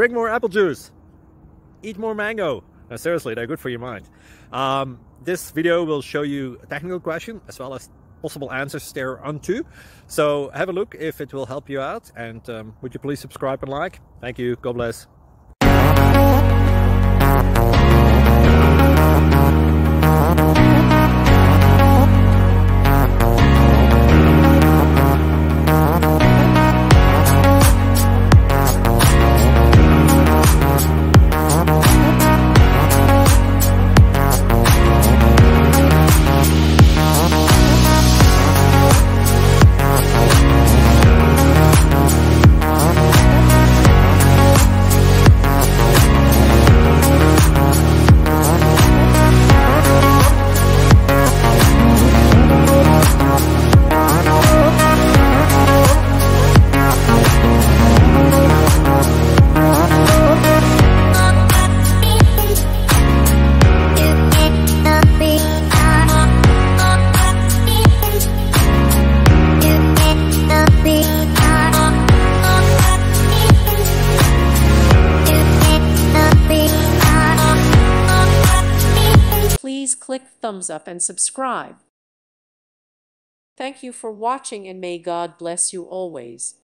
drink more apple juice, eat more mango. No, seriously, they're good for your mind. This video will show you a technical question as well as possible answers thereunto. So have a look if it will help you out, and would you please subscribe and like? Thank you. God bless. Please click thumbs up and subscribe. Thank you for watching, and may God bless you always.